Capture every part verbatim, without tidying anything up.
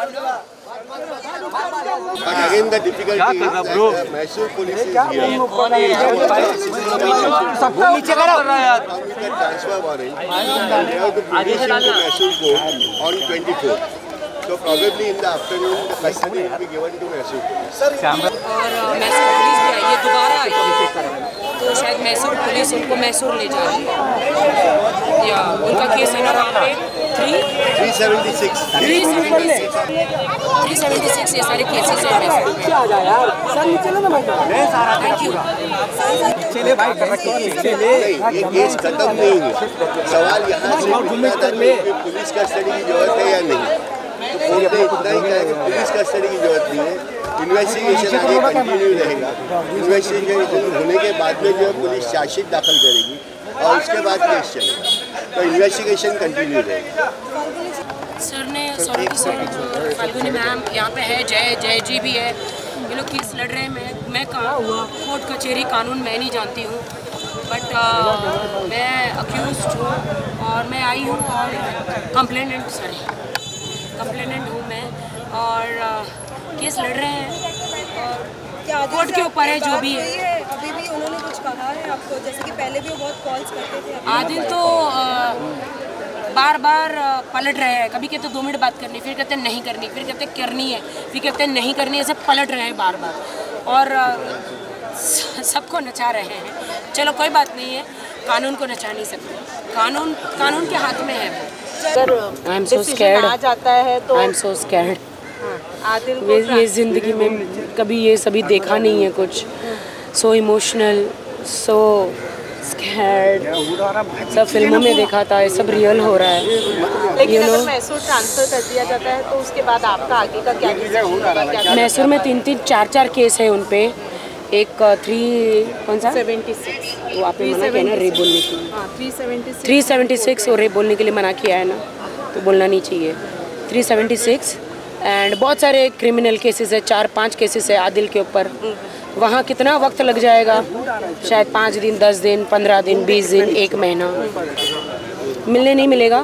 But again the difficulty is that the Mysore police is here. नीचे करो। Transfer warrant. They have to produce him to Mysore court on twenty-fourth. So probably in the afternoon the custody will be given to Mysore police. और Mysore police भी आई है, दोबारा आई है, तो शायद Mysore police उनको मैसूर ले जा रही है या उनका केस है ना वहाँ पे three three seventy six three seventy six three seventy six ये सारे केसेस हैं मैसूर में। Thank you. चलिए भाई ये केस खत्म नहीं है। सवाल यहाँ से उठता था कि पुलिस कस्टडी की जरूरत है या नहीं, तो कोर्ट ने इतना ही कहा कि पुलिस कस्टडी की जरूरत नहीं है, इन्वेस्टिगेशन आगे कंटिन्यू रहेगा। इन्वेस्टिगेशन होने के बाद में जो है पुलिस चार्जशीट दाखिल करेगी और उसके बाद केस चलेगा, तो इन्वेस्टिगेशन कंटिन्यू रहेगा। सर ने सॉरी की सर फाल्गुनी मैम यहाँ पे है, जय जय जी भी है, ये लोग केस लड़ रहे हैं। मैं मैं कहाँ कोर्ट कचहरी कानून मैं नहीं जानती हूँ, बट uh, मैं अक्यूज्ड हूँ और मैं आई हूँ और कंप्लेनेंट सॉरी कंप्लेनेंट हूँ मैं और uh, केस लड़ रहे हैं और कोर्ट के ऊपर है जो भी है। अभी भी उन्होंने कुछ कहा है आपको, जैसे कि पहले भी वो बहुत कॉल्स करते थे? आदिल तो आ, बार बार आ, पलट रहे हैं, कभी कहते दो मिनट बात करनी, फिर कहते नहीं करनी, फिर कहते करनी है, फिर कहते नहीं करनी है, सब पलट रहे हैं बार बार और आ, सबको नचा रहे हैं। चलो कोई बात नहीं है, कानून को नचा नहीं सकते, कानून कानून के हाथ में है। आई एम सो स्कैर्ड आ जाता है तो I am so scared. Adil ये ये ज़िंदगी में कभी ये सभी देखा नहीं है कुछ। सो इमोशनल, सो स्कैर्ड, सब फिल्मों में देखा था, ये सब रियल हो रहा है। लेकिन अगर मैसूर ट्रांसफर कर दिया जाता है तो उसके बाद आपका आगे का क्या डिसीजन होगा? मैसूर में तीन तीन चार चार केस है उन पे, एक थ्री कौन सा सेवेंटी सिक्स वो आपने मना किया ना रेप बोलने के लिए, हाँ three seventy six three seventy six और रेप बोलने के लिए मना किया है ना, तो बोलना नहीं चाहिए। थ्री सेवेंटी सिक्स एंड बहुत सारे क्रिमिनल केसेस है, चार पांच केसेस है आदिल के ऊपर। वहाँ कितना वक्त लग जाएगा, शायद पाँच दिन, दस दिन, पंद्रह दिन, बीस दिन, एक महीना, मिलने नहीं मिलेगा।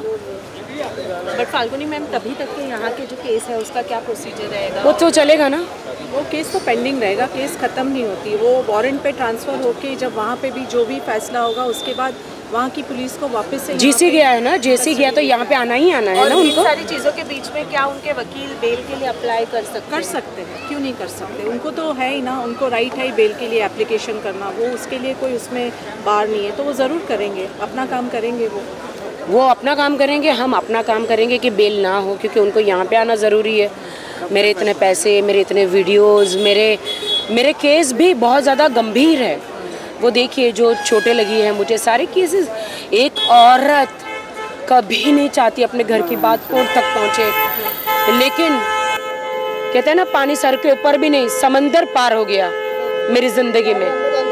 बट फाल्गुनी मैम तभी तक के यहाँ के जो केस है उसका क्या प्रोसीजर रहेगा? वो तो चलेगा ना, वो केस तो पेंडिंग रहेगा, केस ख़त्म नहीं होती, वो वारंट पे ट्रांसफ़र होके जब वहाँ पे भी जो भी फैसला होगा उसके बाद वहाँ की पुलिस को वापस से जीसी गया है ना, जेसी गया तो यहाँ पे आना ही आना है ना उनको। सारी चीज़ों के बीच में क्या उनके वकील बेल के लिए अप्लाई कर सकते कर सकते हैं? क्यों नहीं कर सकते? उनको तो है ही ना, उनको राइट है बेल के लिए एप्लीकेशन करना, वो उसके लिए कोई उसमें बार नहीं है, तो वो ज़रूर करेंगे, अपना काम करेंगे। वो वो अपना काम करेंगे, हम अपना काम करेंगे कि बेल ना हो, क्योंकि उनको यहाँ पे आना ज़रूरी है। मेरे इतने पैसे, मेरे इतने वीडियोस, मेरे मेरे केस भी बहुत ज़्यादा गंभीर है। वो देखिए जो चोटें लगी हैं मुझे, सारे केसेस। एक औरत कभी नहीं चाहती अपने घर की बात कोर्ट तक पहुँचे, लेकिन कहते हैं ना पानी सर के ऊपर भी नहीं, समंदर पार हो गया मेरी ज़िंदगी में।